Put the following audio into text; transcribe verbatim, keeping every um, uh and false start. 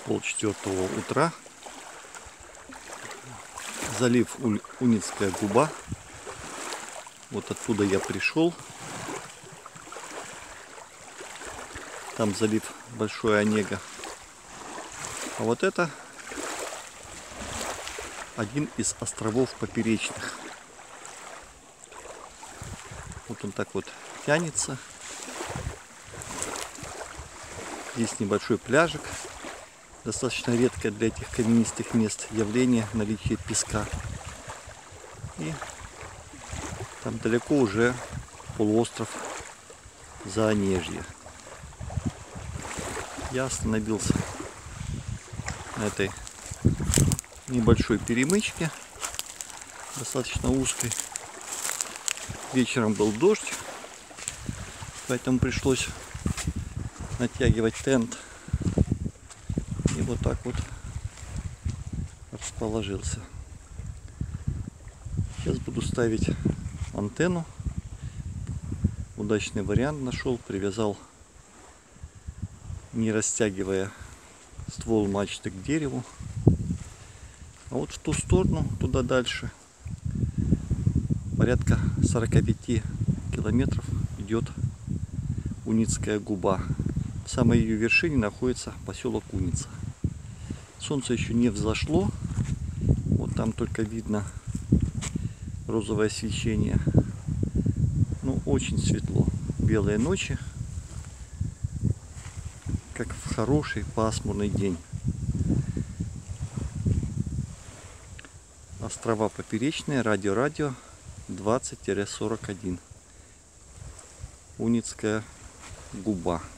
Полчетвертого утра. Залив Уницкая губа. Вот оттуда я пришел. Там залив Большой Онега. А вот это один из островов поперечных. Вот он так вот тянется. Здесь небольшой пляжик. Достаточно редкое для этих каменистых мест явление наличие песка. И там далеко уже полуостров Заонежье. Я остановился на этой небольшой перемычке, достаточно узкой. Вечером был дождь, поэтому пришлось натягивать тент. И вот так вот расположился. Сейчас буду ставить антенну. Удачный вариант нашел. Привязал, не растягивая ствол мачты к дереву. А вот в ту сторону, туда дальше, порядка сорока пяти километров идет Уницкая губа. В самой ее вершине находится поселок Уница. Солнце еще не взошло. Вот там только видно розовое свечение. Ну, очень светло. Белые ночи, как в хороший пасмурный день. Острова поперечные, радио-радио двадцать сорок один. Уницкая губа.